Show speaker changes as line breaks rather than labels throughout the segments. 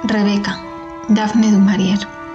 Rebeca, Daphne du Maurier.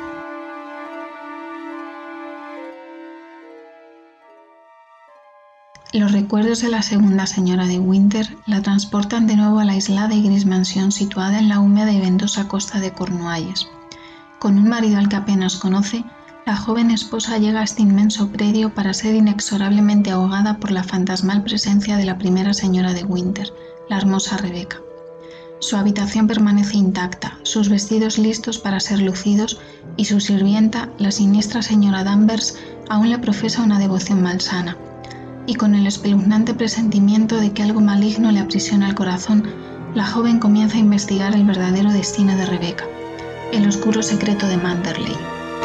Los recuerdos de la segunda señora de Winter la transportan de nuevo a la aislada y gris mansión situada en la húmeda y ventosa costa de Cornualles. Con un marido al que apenas conoce, la joven esposa llega a este inmenso predio para ser inexorablemente ahogada por la fantasmal presencia de la primera señora de Winter, la hermosa Rebeca. Su habitación permanece intacta, sus vestidos listos para ser lucidos y su sirvienta, la siniestra señora Danvers, aún le profesa una devoción malsana. Y con el espeluznante presentimiento de que algo maligno le aprisiona el corazón, la joven comienza a investigar el verdadero destino de Rebeca, el oscuro secreto de Manderley.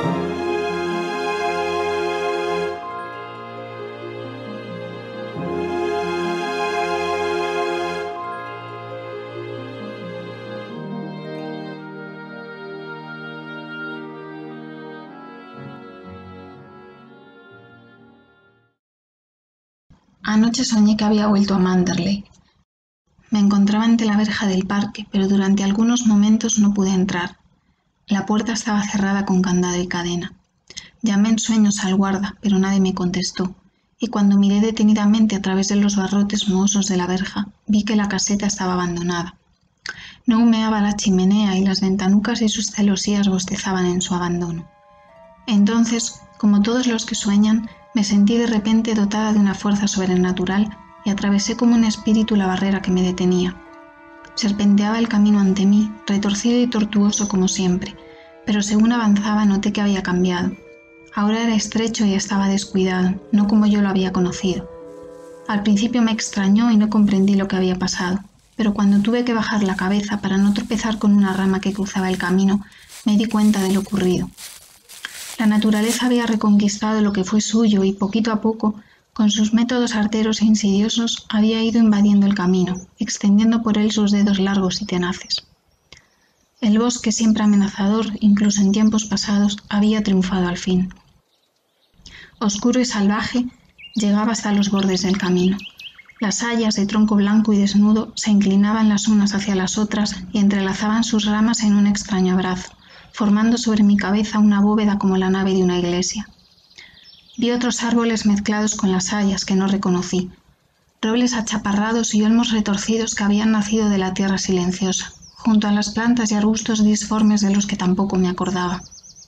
Anoche soñé que había vuelto a Manderley. Me encontraba ante la verja del parque, pero durante algunos momentos no pude entrar. La puerta estaba cerrada con candado y cadena. Llamé en sueños al guarda, pero nadie me contestó, y cuando miré detenidamente a través de los barrotes mohosos de la verja, vi que la caseta estaba abandonada. No humeaba la chimenea y las ventanucas y sus celosías bostezaban en su abandono. Entonces, como todos los que sueñan, me sentí de repente dotada de una fuerza sobrenatural y atravesé como un espíritu la barrera que me detenía. Serpenteaba el camino ante mí, retorcido y tortuoso como siempre, pero según avanzaba noté que había cambiado. Ahora era estrecho y estaba descuidado, no como yo lo había conocido. Al principio me extrañó y no comprendí lo que había pasado, pero cuando tuve que bajar la cabeza para no tropezar con una rama que cruzaba el camino, me di cuenta de lo ocurrido. La naturaleza había reconquistado lo que fue suyo y poquito a poco, con sus métodos arteros e insidiosos, había ido invadiendo el camino, extendiendo por él sus dedos largos y tenaces. El bosque, siempre amenazador, incluso en tiempos pasados, había triunfado al fin. Oscuro y salvaje, llegaba hasta los bordes del camino. Las hayas de tronco blanco y desnudo se inclinaban las unas hacia las otras y entrelazaban sus ramas en un extraño abrazo, formando sobre mi cabeza una bóveda como la nave de una iglesia. Vi otros árboles mezclados con las hayas que no reconocí, robles achaparrados y olmos retorcidos que habían nacido de la tierra silenciosa, junto a las plantas y arbustos disformes de los que tampoco me acordaba.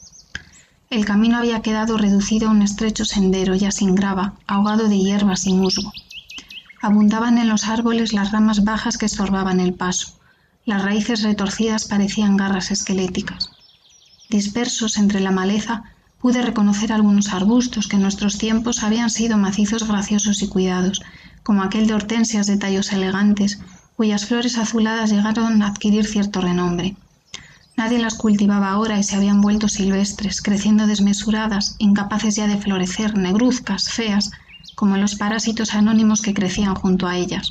El camino había quedado reducido a un estrecho sendero ya sin grava, ahogado de hierbas y musgo. Abundaban en los árboles las ramas bajas que estorbaban el paso. Las raíces retorcidas parecían garras esqueléticas. Dispersos entre la maleza, pude reconocer algunos arbustos que en nuestros tiempos habían sido macizos graciosos y cuidados, como aquel de hortensias de tallos elegantes, cuyas flores azuladas llegaron a adquirir cierto renombre. Nadie las cultivaba ahora y se habían vuelto silvestres, creciendo desmesuradas, incapaces ya de florecer, negruzcas, feas, como los parásitos anónimos que crecían junto a ellas.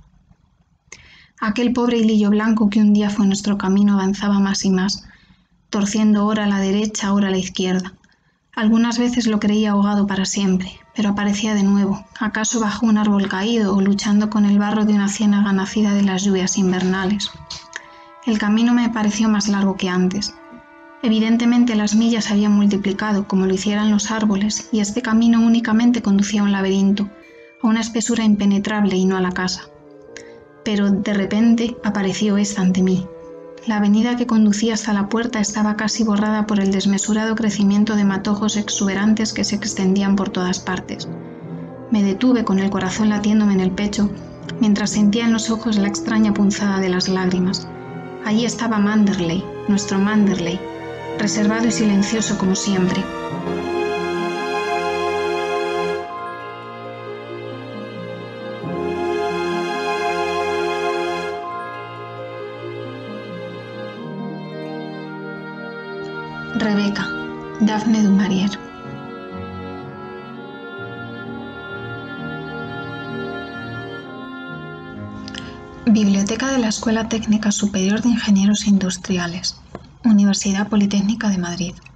Aquel pobre hilillo blanco que un día fue nuestro camino avanzaba más y más, torciendo ora a la derecha, ora a la izquierda. Algunas veces lo creía ahogado para siempre, pero aparecía de nuevo, acaso bajo un árbol caído o luchando con el barro de una ciénaga nacida de las lluvias invernales. El camino me pareció más largo que antes. Evidentemente las millas se habían multiplicado, como lo hicieran los árboles, y este camino únicamente conducía a un laberinto, a una espesura impenetrable y no a la casa. Pero de repente apareció esta ante mí. La avenida que conducía hasta la puerta estaba casi borrada por el desmesurado crecimiento de matojos exuberantes que se extendían por todas partes. Me detuve con el corazón latiéndome en el pecho, mientras sentía en los ojos la extraña punzada de las lágrimas. Allí estaba Manderley, nuestro Manderley, reservado y silencioso como siempre. Rebeca, Daphne du Maurier. Biblioteca de la Escuela Técnica Superior de Ingenieros Industriales, Universidad Politécnica de Madrid.